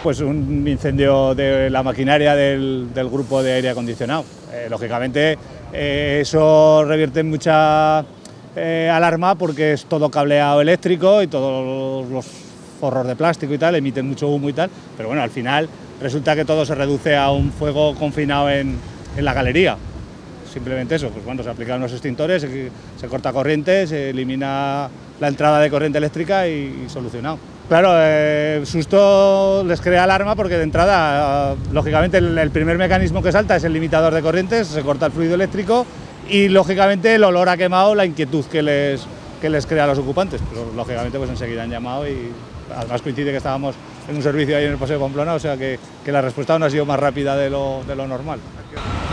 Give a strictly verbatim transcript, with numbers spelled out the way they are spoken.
Pues un incendio de la maquinaria del, del grupo de aire acondicionado. Eh, lógicamente eh, eso revierte en mucha eh, alarma porque es todo cableado eléctrico y todos los forros de plástico y tal, emiten mucho humo y tal, pero bueno, al final resulta que todo se reduce a un fuego confinado en, en la galería. Simplemente eso, pues bueno, se aplican unos extintores, se, se corta corriente, se elimina la entrada de corriente eléctrica y, y solucionado. Claro, eh, susto les crea alarma porque de entrada, lógicamente, el, el primer mecanismo que salta es el limitador de corrientes, se corta el fluido eléctrico y, lógicamente, el olor a quemado, la inquietud que les, que les crea a los ocupantes. Pero, lógicamente, pues enseguida han llamado y además coincide que estábamos en un servicio ahí en el Paseo de Pamplona, o sea que, que la respuesta aún ha sido más rápida de lo, de lo normal.